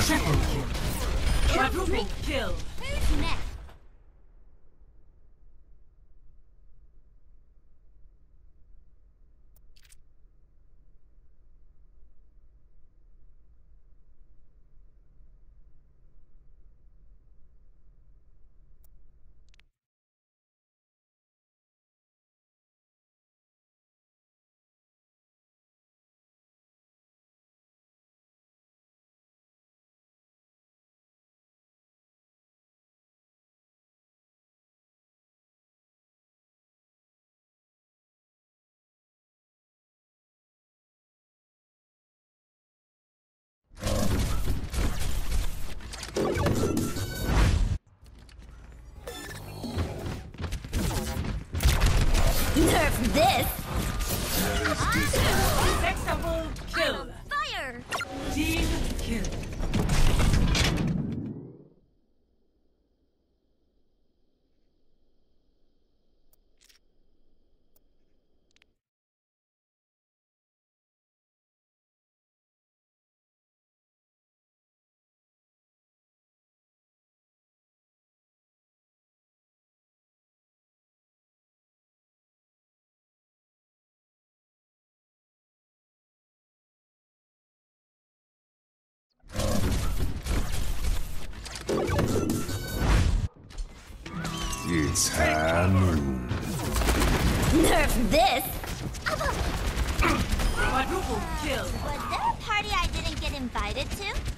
Triple kill. Quadruple kill. Who's next? Nerf this! Sextuple kill. Fire! Team kill. It's high noon. Nerf this! Quadruple kill. Was there a party I didn't get invited to?